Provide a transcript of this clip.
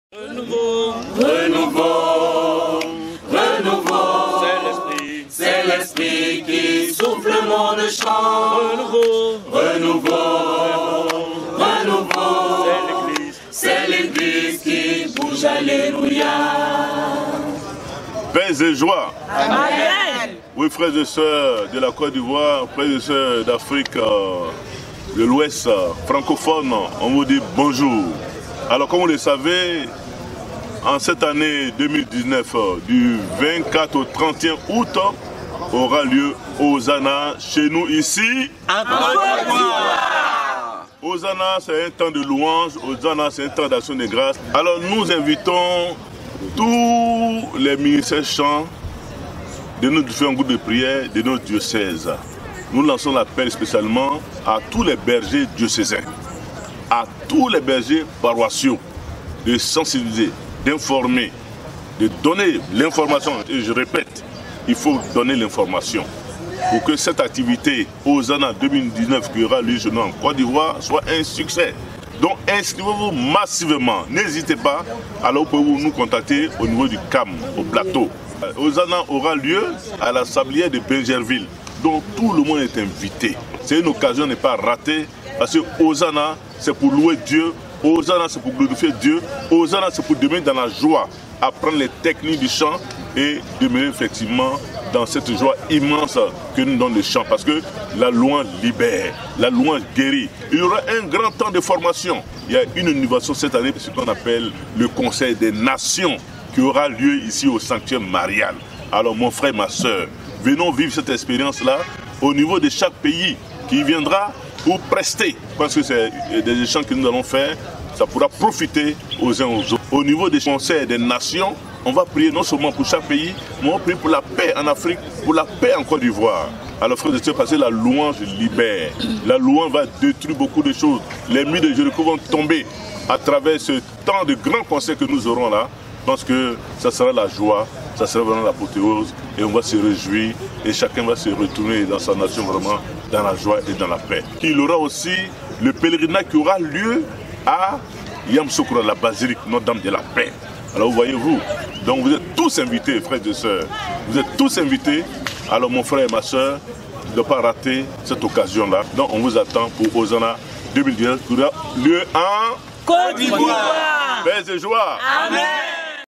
Renouveau, renouveau, renouveau, c'est l'esprit qui souffle mon chant. Renouveau, renouveau, renouveau, c'est l'église qui bouge, alléluia. Paix et joie. Amen. Oui, frères et sœurs de la Côte d'Ivoire, frères et sœurs d'Afrique de l'Ouest francophone, on vous dit bonjour. Alors comme vous le savez, en cette année 2019, du 24 au 31 août, aura lieu Hosanna chez nous ici. En Côte d'Ivoire. Hosanna, c'est un temps de louange, Hosanna, c'est un temps d'action de grâce. Alors nous invitons tous les ministères chants de nos différents groupes de prière de nos diocèses. Nous lançons l'appel spécialement à tous les bergers diocésains, à tous les bergers paroissiaux, de sensibiliser, d'informer, de donner l'information. Et je répète, il faut donner l'information pour que cette activité Hosanna 2019 qui aura lieu chez nous en Côte d'Ivoire soit un succès. Donc inscrivez-vous massivement, n'hésitez pas, alors vous pouvez nous contacter au niveau du CAM, au plateau. Hosanna aura lieu à la sablière de Benjerville, donc tout le monde est invité. C'est une occasion de ne pas rater, parce que Hosanna, c'est pour louer Dieu, Hosanna, c'est pour glorifier Dieu, Hosanna, c'est pour demeurer dans la joie, apprendre les techniques du chant et demeurer effectivement dans cette joie immense que nous donne le chant, parce que la louange libère, la louange guérit. Il y aura un grand temps de formation. Il y a une innovation cette année, ce qu'on appelle le Conseil des Nations, qui aura lieu ici au sanctuaire Marial. Alors mon frère, ma soeur, venons vivre cette expérience-là au niveau de chaque pays qui viendra pour prester, parce que c'est des échanges que nous allons faire, ça pourra profiter aux uns aux autres. Au niveau des conseils des nations, on va prier non seulement pour chaque pays, mais on va prier pour la paix en Afrique, pour la paix en Côte d'Ivoire. Alors frères et sœurs, parce que la louange libère, la louange va détruire beaucoup de choses. Les murs de Jéricho vont tomber à travers ce temps de grands conseils que nous aurons là. Je pense que ça sera la joie, ça sera vraiment l'apothéose et on va se réjouir et chacun va se retourner dans sa nation vraiment dans la joie et dans la paix. Il aura aussi le pèlerinage qui aura lieu à Yamoussoukro, la basilique Notre-Dame de la Paix. Alors voyez-vous, donc vous êtes tous invités, frères et sœurs, vous êtes tous invités. Alors mon frère et ma soeur, ne pas rater cette occasion-là. Donc on vous attend pour Hosanna 2019 qui aura lieu en Côte d'Ivoire. Paix et joie. Amen.